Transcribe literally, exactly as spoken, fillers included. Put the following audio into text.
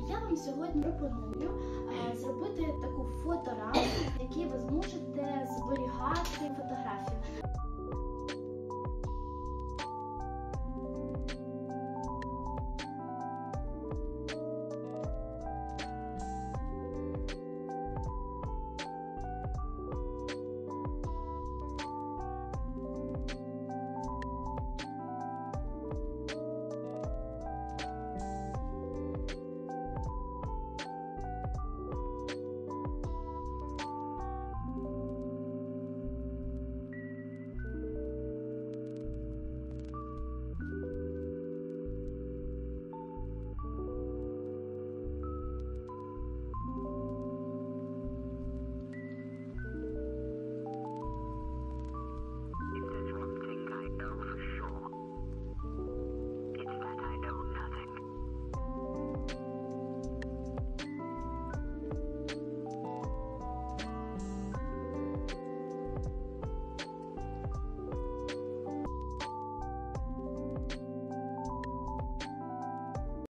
Я вам сьогодні пропоную е, зробити таку фоторамку, в якій ви зможете зберігати фотографію.